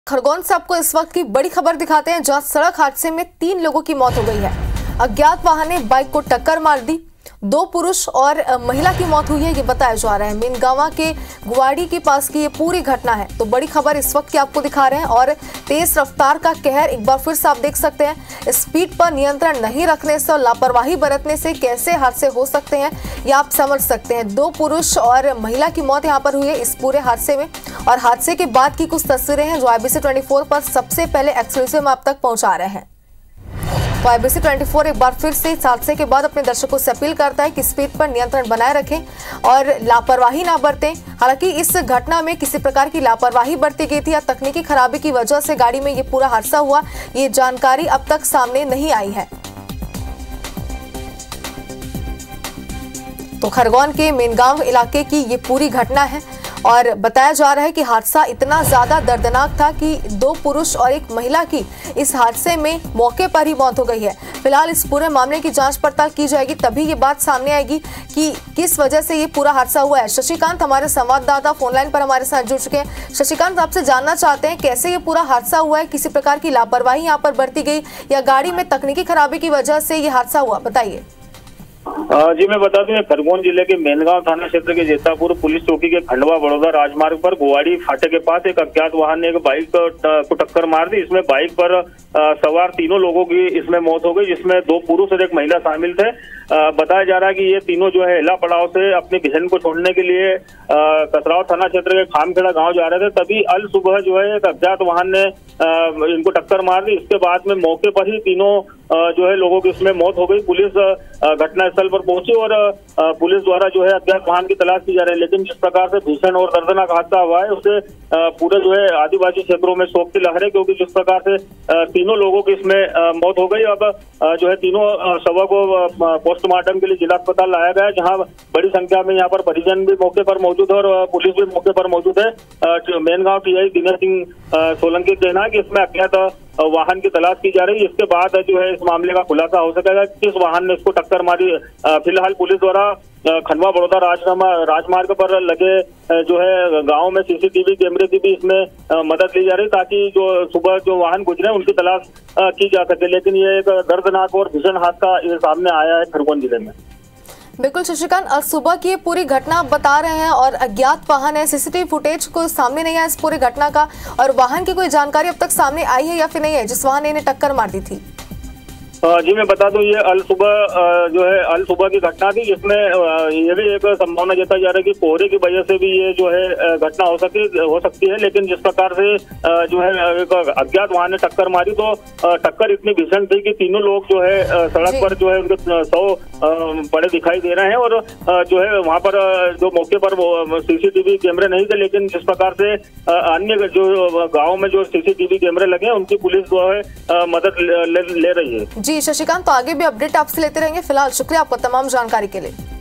खरगोन से आपको इस वक्त की बड़ी खबर दिखाते हैं, जहां सड़क हादसे में 3 लोगों की मौत हो गई है। अज्ञात वाहन ने बाइक को टक्कर मार दी। 2 पुरुष और महिला की मौत हुई है, ये बताया जा रहा है। मीनगावा के गुवाड़ी के पास की ये पूरी घटना है। तो बड़ी खबर इस वक्त की आपको दिखा रहे हैं और तेज रफ्तार का कहर एक बार फिर से आप देख सकते हैं। स्पीड पर नियंत्रण नहीं रखने से और लापरवाही बरतने से कैसे हादसे हो सकते हैं, ये आप समझ सकते हैं। 2 पुरुष और महिला की मौत यहाँ पर हुई है इस पूरे हादसे में। और हादसे के बाद की कुछ तस्वीरें हैं जो IBC 24 पर सबसे पहले एक्सक्लूसिव में आप तक पहुंचा रहे हैं। तो IBC 24 एक बार फिर से इस हादसे के बाद अपने दर्शकों से अपील करता है कि स्पीड पर नियंत्रण बनाए रखें और लापरवाही ना बरतें। हालांकि इस घटना में किसी प्रकार की लापरवाही बरती गई थी या तकनीकी खराबी की वजह से गाड़ी में ये पूरा हादसा हुआ, ये जानकारी अब तक सामने नहीं आई है। तो खरगोन के मीनगांव इलाके की ये पूरी घटना है और बताया जा रहा है कि हादसा इतना ज्यादा दर्दनाक था कि 2 पुरुष और एक महिला की इस हादसे में मौके पर ही मौत हो गई है। फिलहाल इस पूरे मामले की जांच पड़ताल की जाएगी, तभी ये बात सामने आएगी कि किस वजह से ये पूरा हादसा हुआ है। शशिकांत हमारे संवाददाता फोनलाइन पर हमारे साथ जुड़ चुके हैं। शशिकांत, आपसे जानना चाहते हैं कैसे ये पूरा हादसा हुआ है, किसी प्रकार की लापरवाही यहाँ पर बरती गई या गाड़ी में तकनीकी खराबी की वजह से ये हादसा हुआ, बताइए। जी मैं बता दूं, खरगोन जिले के मेनगांव थाना क्षेत्र के जेतापुर पुलिस चौकी के खंडवा बड़ौदा राजमार्ग पर गुवाड़ी फाटे के पास एक अज्ञात वाहन ने एक बाइक को टक्कर मार दी। इसमें बाइक पर सवार 3 लोगों की इसमें मौत हो गई, जिसमें 2 पुरुष और एक महिला शामिल थे। बताया जा रहा है कि ये तीनों जो है हिला पड़ाव से अपनी बहन को छोड़ने के लिए कसराव थाना क्षेत्र के खामखेड़ा गांव जा रहे थे। तभी अल सुबह जो है एक अज्ञात वाहन ने इनको टक्कर मार दी। इसके बाद में मौके पर ही तीनों जो है लोगों की इसमें मौत हो गई। पुलिस घटनास्थल पर पहुंची और पुलिस द्वारा जो है अज्ञात वाहन की तलाश की जा रही है। लेकिन जिस प्रकार से भीषण और दर्दनाक हादसा हुआ है उससे पूरे जो है आदिवासी क्षेत्रों में शोक की लहर है, क्योंकि जिस प्रकार से तीनों लोगों की इसमें मौत हो गई। अब जो है तीनों शवों को पोस्टमार्टम के लिए जिला अस्पताल लाया गया है, जहां बड़ी संख्या में यहाँ पर परिजन भी मौके पर मौजूद है और पुलिस भी मौके पर मौजूद है। मेनगांव TI दिनेश सिंह सोलंकी का कहना है कि इसमें अज्ञात वाहन की तलाश की जा रही है। इसके बाद जो है इस मामले का खुलासा हो सकेगा किस वाहन ने इसको टक्कर मारी। फिलहाल पुलिस द्वारा खंडवा बड़ौदा राजमार्ग पर लगे जो है गांव में CCTV कैमरे की भी इसमें मदद ली जा रही, ताकि जो सुबह जो वाहन गुजरे उनकी तलाश की जा सके। लेकिन ये एक दर्दनाक और भीषण हादसा सामने आया है खरगोन जिले में। बिल्कुल शशिकांत, आज सुबह की ये पूरी घटना आप बता रहे हैं और अज्ञात वाहन है, CCTV फुटेज को सामने नहीं आया इस पूरी घटना का, और वाहन की कोई जानकारी अब तक सामने आई है या फिर नहीं है जिस वाहन ने इन्हें टक्कर मार दी थी? जी मैं बता दूं, ये अल सुबह की घटना थी, जिसमें ये भी एक संभावना जताई जा रही है कि कोहरे की वजह से भी ये जो है घटना हो सकती है। लेकिन जिस प्रकार से जो है एक अज्ञात वाहन ने टक्कर मारी, तो टक्कर इतनी भीषण थी कि तीनों लोग जो है सड़क पर जो है उनके 100 पड़े दिखाई दे रहे हैं। और जो है वहाँ पर जो मौके पर CCTV कैमरे नहीं थे, लेकिन जिस प्रकार से अन्य जो गाँव में जो CCTV कैमरे लगे हैं उनकी पुलिस जो है मदद ले रही है। जी शशिकांत, तो आगे भी अपडेट आपसे लेते रहेंगे। फिलहाल शुक्रिया आपका तमाम जानकारी के लिए।